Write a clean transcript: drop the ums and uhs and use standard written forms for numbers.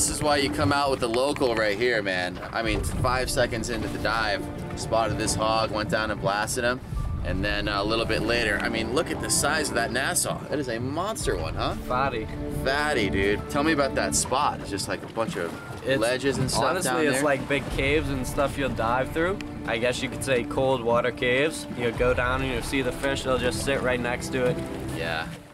This is why you come out with the local right here, man. I mean, 5 seconds into the dive, spotted this hog, went down and blasted him. And then a little bit later, I mean, look at the size of that Nassau. That is a monster one, huh? Fatty. Fatty, dude. Tell me about that spot. It's just like a bunch of ledges and stuff honestly, down there. it's like big caves and stuff you'll dive through. I guess you could say cold water caves. You'll go down and you'll see the fish. They'll just sit right next to it. Yeah.